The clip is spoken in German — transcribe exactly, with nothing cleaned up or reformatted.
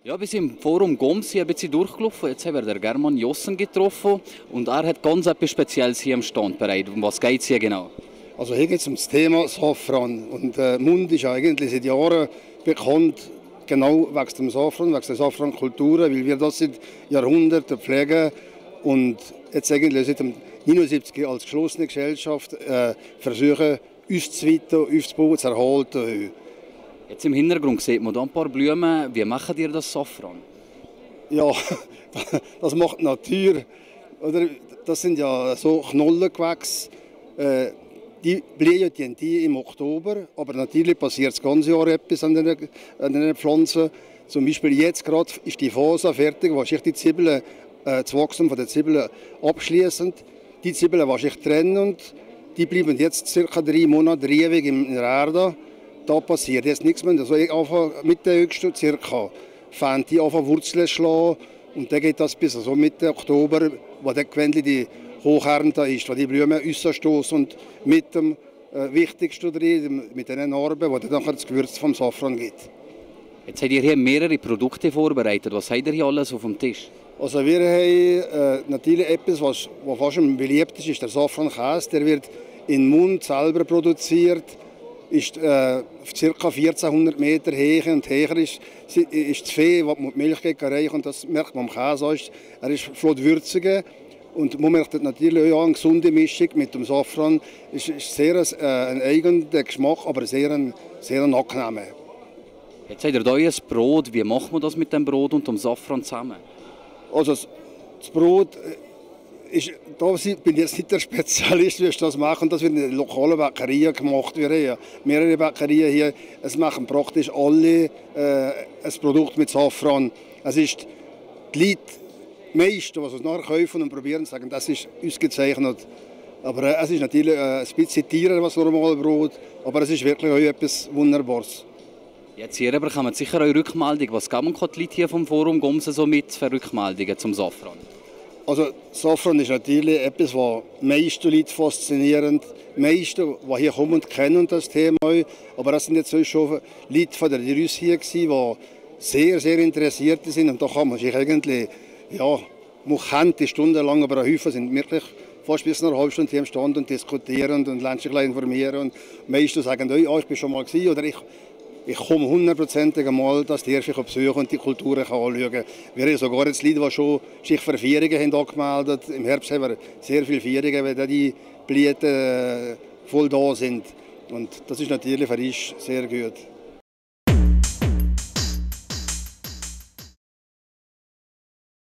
Ja, wir sind im Forum Goms hier ein bisschen durchgelaufen. Jetzt haben wir den German Jossen getroffen und er hat ganz etwas Spezielles hier am Stand bereit. Um was geht es hier genau? Also hier geht es um das Thema Safran. Und äh, Mund ist eigentlich seit Jahren bekannt, genau wegen dem Safran, wegen der Safrankultur, weil wir das seit Jahrhunderten pflegen und jetzt eigentlich seit dem neunundsiebzig als geschlossene Gesellschaft äh, versuchen, uns zu weiter, aufzubauen, zu erhalten. Jetzt im Hintergrund sieht man da ein paar Blumen. Wie macht ihr das Safran? Ja, das macht die Natur. Oder, das sind ja so Knollengewächse. Äh, die blühen die, die im Oktober, aber natürlich passiert das ganze Jahr etwas an den, an den Pflanzen. Zum Beispiel jetzt gerade ist die Phase fertig, wo sich die Zwiebeln, äh, das Wachstum der Zwiebeln abschließend. Die Zwiebeln wasche ich trennen und die bleiben jetzt circa drei Monate ewig in der Erde. Da passiert jetzt nichts mehr. Also mit der höchsten circa fangen die an Wurzeln zu schlagen und dann geht das bis also Mitte Oktober, wo dann gewöhnlich die Hochernte ist, wo die Blumen rausstoßen und mit dem äh, Wichtigsten drin, mit den Narben, wo dann nachher das Gewürz vom Safran geht. Jetzt habt ihr hier mehrere Produkte vorbereitet. Was habt ihr hier alles auf dem Tisch? Also wir haben äh, natürlich etwas, was, was fast am beliebtesten ist, der Safrankäse. Der wird in Mund selber produziert, ist äh, ca. vierzehnhundert Meter hoch und höher ist, ist das Fee, das mit Milch reichen und das merkt man am Käse. Er ist flott würziger und man merkt natürlich auch eine gesunde Mischung mit dem Safran. Es ist sehr äh, ein eigener Geschmack, aber sehr ein, sehr ein angenehmer. Jetzt habt ihr hier ein Brot. Wie macht man das mit dem Brot und dem Safran zusammen? Also das, das Brot ist, da bin ich jetzt nicht der Spezialist, wie ich das mache. Das wird in den lokalen Bäckerien gemacht. Wir haben ja mehrere Bäckerien hier. Es machen praktisch alle äh, ein Produkt mit Safran. Es ist die Leute, die meisten, die es nachher kaufen und probieren, sagen, das ist ausgezeichnet. Aber äh, es ist natürlich äh, ein bisschen teurer als normales Brot, aber es ist wirklich auch etwas Wunderbares. Jetzt hier bekommen sicher eure Rückmeldung. Was geben die Leute hier vom Forum Goms so mit für Rückmeldungen zum Safran? Also Safran ist natürlich etwas, was die meisten Leute faszinierend. Die meisten, die hier kommen, kennen das Thema. Aber es sind jetzt schon Leute von der Rüss hier, die sehr, sehr interessiert sind. Und da kann man sich eigentlich, ja, man kennt die stundenlang, aber ein Häufchen sind wirklich fast bis eine halbe Stunde hier am Stand und diskutieren und lernen sich informieren. Und die meisten sagen, oh, ja, ich bin schon mal gewesen, oder ich Ich komme hundertprozentig einmal, dass die Erste besuchen und die Kulturen anschauen kann. Wir haben sogar jetzt Leute, die schon sich für Feierungen haben angemeldet haben. Im Herbst haben wir sehr viele Feierungen, weil die Blüten voll da sind. Und das ist natürlich für uns sehr gut.